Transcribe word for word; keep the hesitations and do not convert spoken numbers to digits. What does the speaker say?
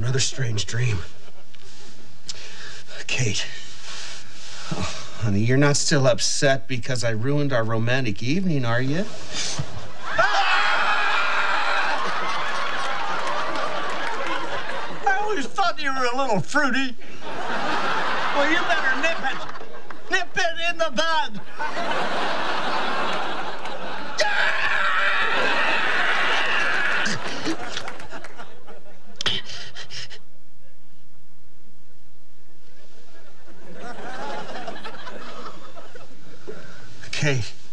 another strange dream. Kate. Oh, honey, you're not still upset because I ruined our romantic evening, are you? I always thought you were a little fruity. Well, you better nip it. Nip it in the bud. Kate.